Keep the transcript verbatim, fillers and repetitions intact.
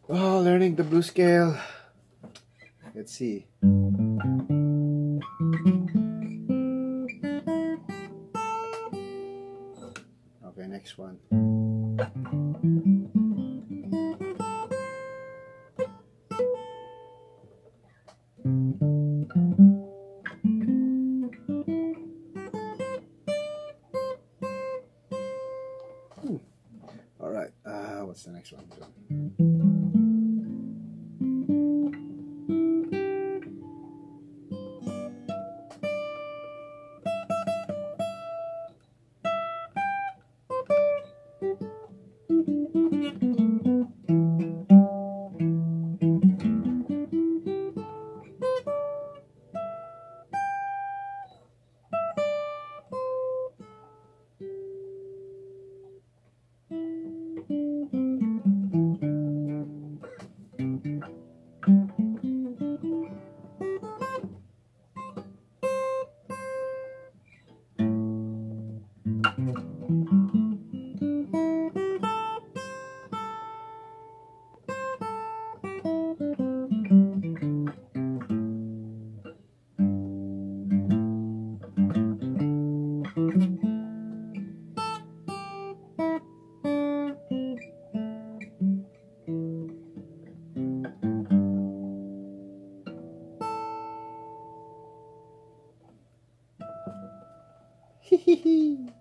Oh, learning the blues scale. Let's see. Okay, next one. Hmm. All right. Uh, what's the next one? Hee hee hee.